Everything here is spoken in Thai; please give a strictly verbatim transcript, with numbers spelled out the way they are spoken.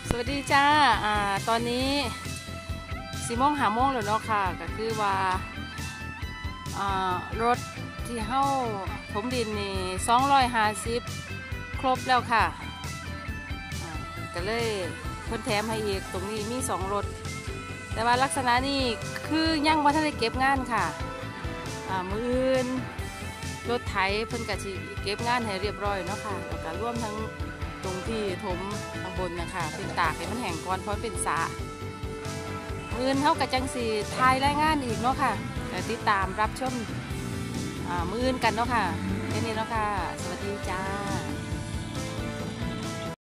สวัสดีจ้าอ่าตอนนี้สี่โมงหาโมงแล้วเนาะค่ะก็คือว่าอ่ารถที่เฮ้าถมดินนี่สองร้อยห้าสิบครบแล้วค่ะอ่าก็เลยเพิ่นแถมให้อีกตรงนี้มีสองรถแต่ว่าลักษณะนี้คือยังบ่ทันได้เก็บงานค่ะอ่ามื้ออื่นรถไถเพิ่นก็สิเก็บงานให้เรียบร้อยเนาะค่ะแล้วก็รวมทั้งตรงที่ถมข้างบนนะคะเป็นตากให้มันแห้งก่อนเพราะเป็นสามื้ออื่นเฮาก็จังสิถ่ายรายงานอีกเนาะค่ะก็ติดตามรับชมอ่ามื้ออื่นกันเนาะค่ะแค่นี้เนาะค่ะสวัสดีจ้า